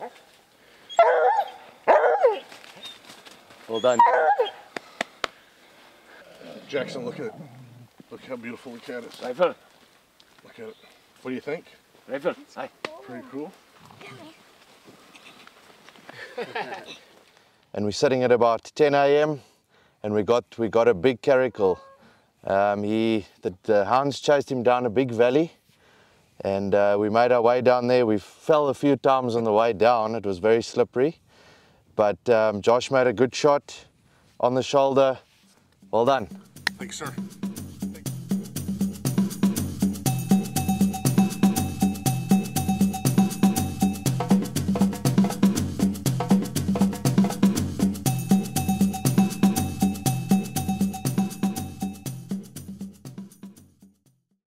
Well done. Jackson, look at it. Look how beautiful the cat is. Rifle. Look at it. What do you think? Rifle. Hi. Pretty cool. And we're sitting at about 10 a.m. and we got a big caracal. The hounds chased him down a big valley, and we made our way down there. We fell a few times on the way down. It was very slippery, but Josh made a good shot on the shoulder. Well done. Thanks, sir.